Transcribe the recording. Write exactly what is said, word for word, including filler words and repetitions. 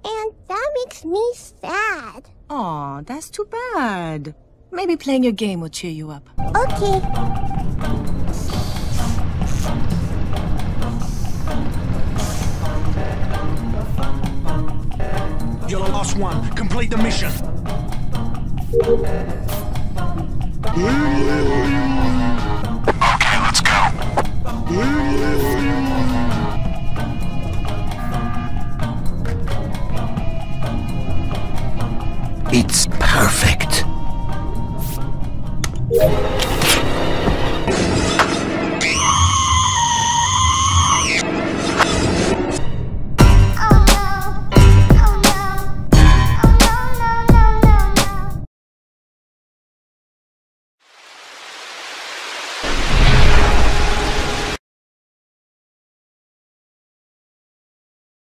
and that makes me sad. Aw, that's too bad. Maybe playing your game will cheer you up. Okay. You're the last one. Complete the mission. Okay, let's go. It's perfect.